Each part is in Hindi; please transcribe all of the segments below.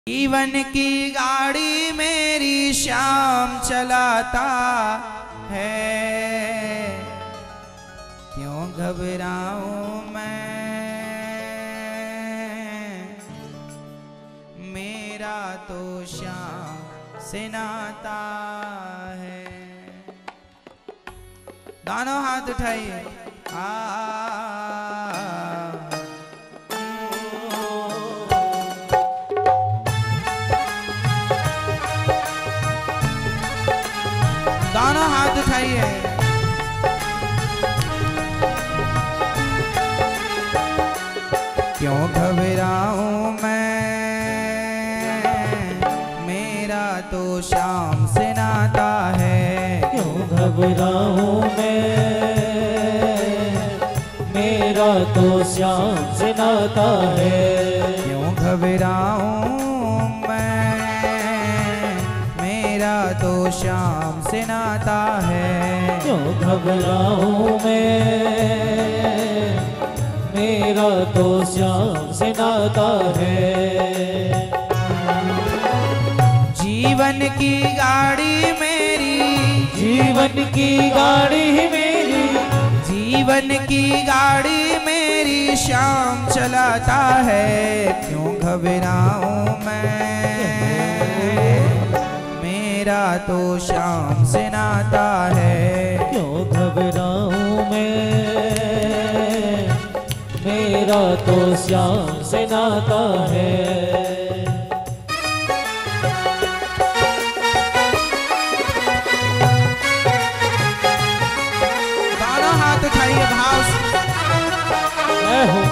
जीवन की गाड़ी मेरी श्याम चलाता है, क्यों घबराऊं मैं, मेरा तो श्याम से नाता है। दोनों हाथ उठाइए। दोनों हाथ उठाइए। क्यों घबराऊं मैं, मेरा तो श्याम से नाता है। क्यों घबराऊं मैं, मेरा तो श्याम से नाता है। क्यों घबराऊं मैं, मेरा तो श्याम से नाता है। क्यों घबराऊं मैं, मेरा तो श्याम से नाता है। जीवन की गाड़ी मेरी, जीवन की गाड़ी मेरी, जीवन की गाड़ी मेरी श्याम चलाता है। क्यों घबराऊं मैं, मेरा तो श्याम से नाता है। क्यों घबराऊं मैं, मेरा तो श्याम से नाता है। दोनों हाथ उठाइए भाव से। मैं हूँ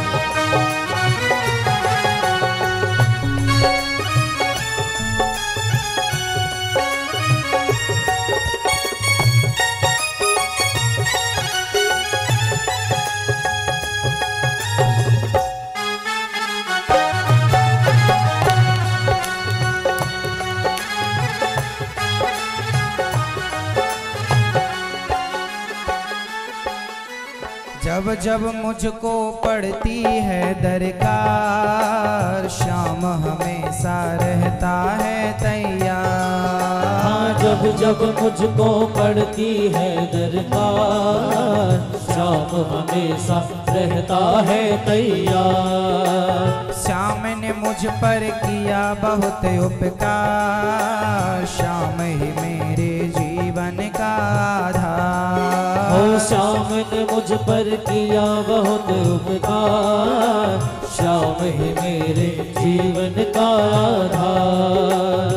जब जब मुझको पड़ती है दरकार, श्याम हमेशा रहता है तैयार। हाँ, जब जब मुझको पड़ती है दरकार, श्याम हमेशा रहता है तैयार। श्याम ने मुझ पर किया बहुत उपकार, श्याम ही मेरे जीवन का आधार। ओ श्याम ने मुझ पर किया बहुत उपकार, श्याम ही मेरे जीवन का आधार।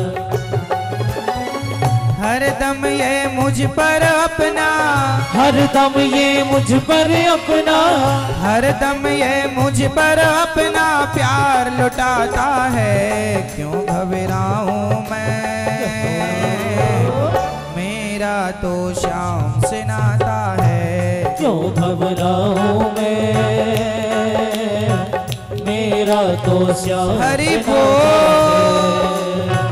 हरदम ये मुझ पर अपना, हरदम ये मुझ पर अपना, हरदम ये मुझ पर अपना प्यार लुटाता है। क्यों घबराऊं मैं, मेरा तो श्याम से नाता है। क्यों घबराऊं मैं, मेरा तो श्याम हरि से नाता बोल। है।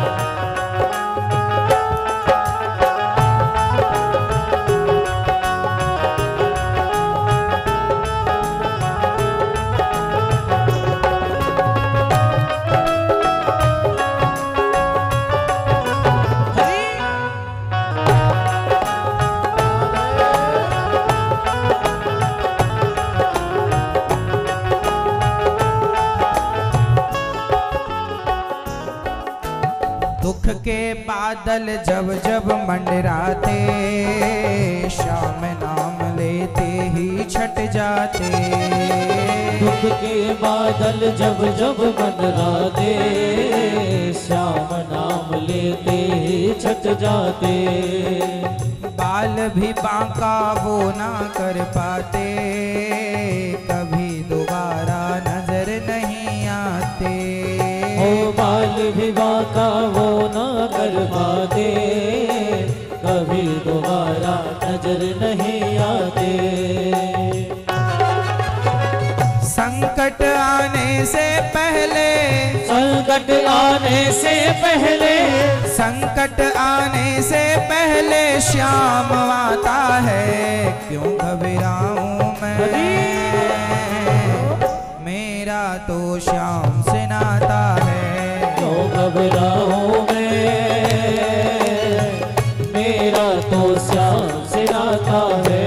दुख के बादल जब जब मंडराते, श्याम नाम लेते ही छट जाते। दुख के बादल जब जब मंडराते, श्याम नाम लेते ही छट जाते। बाल भी बांका वो ना कर पाते, कभी दोबारा नजर नहीं आते। ओ बाल भी बांका वो ना कर पाते, कभी दोबारा नजर नहीं आते। संकट आने से पहले, संकट आने से पहले, संकट आने से पहले श्याम आता है। क्यों घबराऊं मैं, मेरा तो श्याम से नाता है। क्यों घबराऊं मैं, मेरा तो श्याम से नाता है।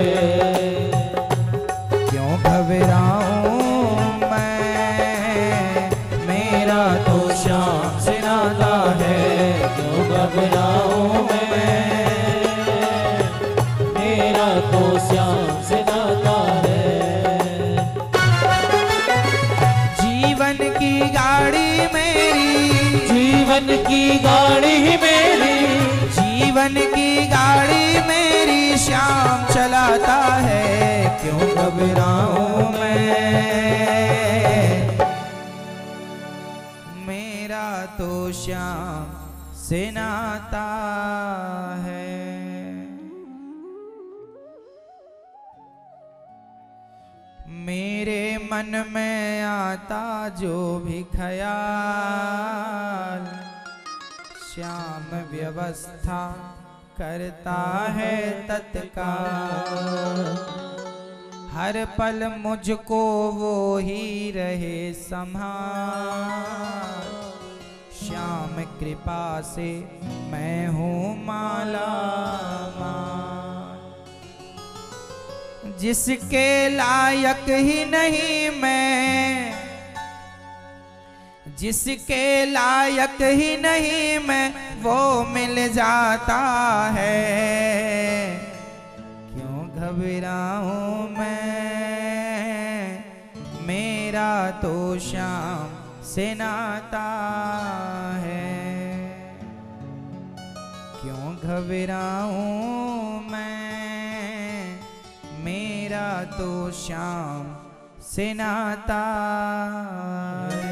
क्यों घबराऊं मैं, मेरा तो श्याम से नाता है। क्यों घबराऊं मैं, मेरा तो श्याम से नाता है। जीवन की गाड़ी मेरी, जीवन की गाड़ी मेरी, जीवन की गाड़ी मेरी श्याम चलाता है। क्यों घबराऊं मैं, मेरा तो श्याम से नाता है। मेरे मन में आता जो भी ख्याल, श्याम व्यवस्था करता है तत्काल। हर पल मुझको वो ही रहे संभाल, श्याम कृपा से मैं हूँ माला माल। जिसके लायक ही नहीं मैं, जिसके लायक ही नहीं मैं, वो मिल जाता है। क्यों घबराऊं मैं, मेरा तो श्याम से नाता है। क्यों घबराऊं मैं, मेरा तो श्याम से नाता है।